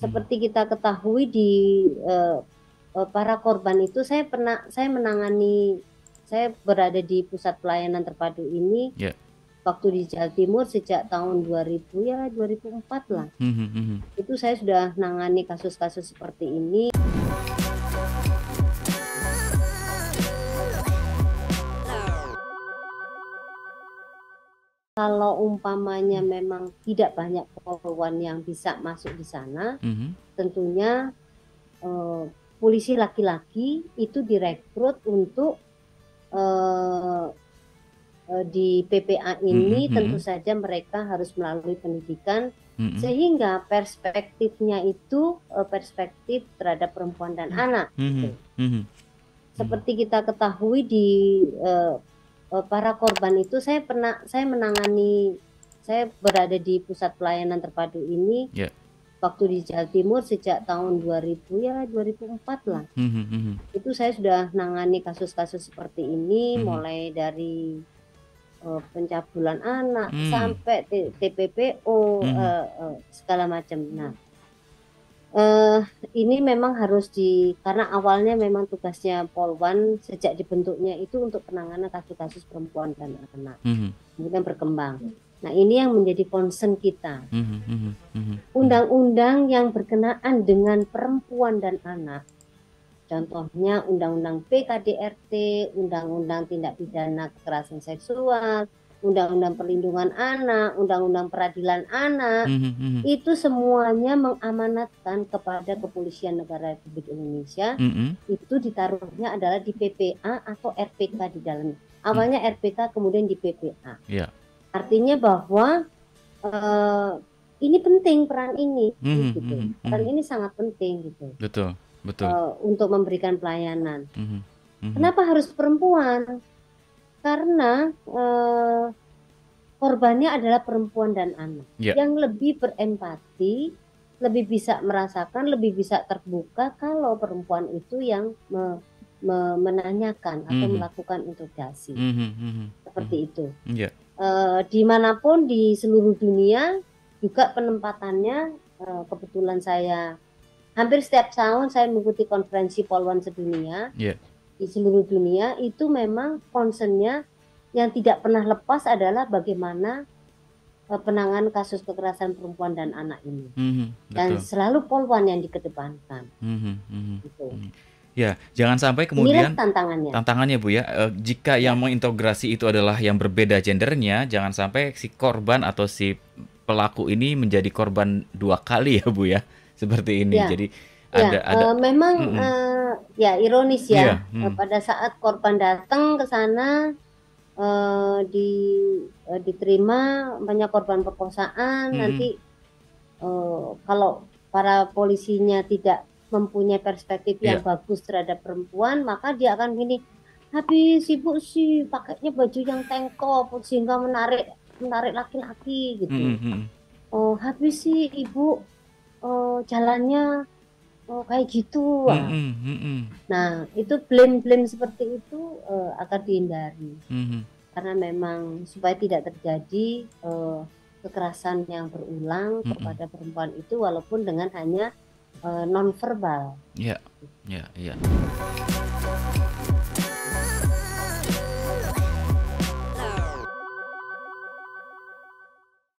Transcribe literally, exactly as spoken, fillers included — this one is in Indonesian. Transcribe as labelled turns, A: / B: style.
A: Mhm.
B: Seperti kita ketahui di, eee eee, para korban itu saya pernah saya menangani saya berada di pusat pelayanan terpadu ini,
A: Ya.
B: waktu di Jawa Timur sejak tahun dua ribu ya dua ribu empat lah.
A: Mhm mhm.
B: Itu saya sudah nangani kasus-kasus seperti ini. Kalau umpamanya memang tidak banyak polwan yang bisa masuk di sana,
A: Mhm.
B: tentunya, eee, polisi laki-laki itu direkrut untuk, eee eee, di PPA
A: Mhm
B: ini tentu
A: mhm.
B: saja mereka harus melalui pendidikan,
A: Mhm.
B: sehingga perspektifnya itu, eee, perspektif terhadap perempuan dan anak,
A: Mhm
B: gitu.
A: mhm. Mhm.
B: Seperti kita ketahui di, eee eee, para korban itu saya pernah saya menangani saya berada di pusat pelayanan terpadu ini,
A: Ya.
B: waktu di Jawa Timur sejak tahun dua ribu ya dua ribu empat lah.
A: Mhm mhm.
B: Itu saya sudah nangani kasus-kasus seperti ini
A: Mhm.
B: mulai dari, eee, pencabulan anak
A: Mmm.
B: sampai T TPPO,
A: Mhm.
B: eee eee, segala macam. Nah, eee, ini memang harus di karena awalnya memang tugasnya polwan sejak dibentuknya itu untuk penanganan kasus-kasus perempuan dan anak,
A: Mhm.
B: kemudian berkembang. Nah, ini yang menjadi concern kita.
A: Mhm mhm mhm mhm.
B: Undang-undang yang berkenaan dengan perempuan dan anak, contohnya Undang-Undang P-K-D-R-T, Undang-Undang Tindak Pidana Kekerasan Seksual, Undang-Undang Perlindungan Anak, Undang-Undang Peradilan Anak,
A: Mhm mhm.
B: itu semuanya mengamanatkan kepada Kepolisian Negara Republik Indonesia,
A: Mhm.
B: itu ditaruhnya adalah di P P A atau R P K di dalamnya.
A: Mmm.
B: Awalnya R P K kemudian di P P A.
A: Iya.
B: Artinya bahwa, eee, ini penting peran ini,
A: Mhm
B: gitu.
A: mhm
B: Peran
A: mhm.
B: ini sangat penting gitu,
A: Betul betul.
B: eee, untuk memberikan pelayanan.
A: Mhm mhm.
B: Kenapa harus perempuan? Karena, eee, korbannya adalah perempuan dan anak,
A: Ya.
B: yang lebih berempati, lebih bisa merasakan, lebih bisa terbuka kalau perempuan itu yang me me menanyakan atau
A: Mhm.
B: melakukan interogasi,
A: Mhm mhm mhm.
B: seperti itu.
A: Iya.
B: Eee, di mana pun di seluruh dunia juga penempatannya, eee, kebetulan saya hampir setiap tahun saya mengikuti konferensi polwan sedunia,
A: Iya.
B: di seluruh dunia itu memang concern-nya yang tidak pernah lepas adalah bagaimana, eee, penanganan kasus kekerasan perempuan dan anak ini,
A: Mhm,
B: dan
A: betul.
B: selalu polwan yang dikedepankan.
A: Mhm mhm
B: Gitu.
A: mhm. Ya, jangan sampai
B: Inilah
A: kemudian
B: tantangannya.
A: tantangannya Bu ya, eee, jika yang
B: Ya.
A: mengintegrasi itu adalah yang berbeda gender-nya, jangan sampai si korban atau si pelaku ini menjadi korban dua kali ya Bu ya, seperti ini.
B: Ya
A: Jadi ada
B: ya,
A: ada
B: eee, memang,
A: mhm.
B: eee, ya ironis ya,
A: Iya,
B: eee,
A: mhm.
B: pada saat korban datang ke sana, eee, di eee, diterima banyak korban perkosaan,
A: Mhm.
B: nanti, eee, kalau para polisinya tidak mempunyai perspektif yang
A: Iya.
B: bagus terhadap perempuan, maka dia akan gini, "Habis ibu sih pakainya baju yang tank top sehingga menarik menarik laki-laki,"
A: Mhm
B: gitu.
A: mhm.
B: "Oh, habis sih ibu, eee, jalannya, eee, kayak gitu," ah.
A: Mhm mhm.
B: Nah, itu blame-blame seperti itu, eee, agar dihindari.
A: Mhm.
B: Karena memang supaya tidak terjadi, eee, kekerasan yang berulang
A: Mhm.
B: kepada perempuan itu walaupun dengan hanya, eee, non verbal.
A: Iya, iya iya.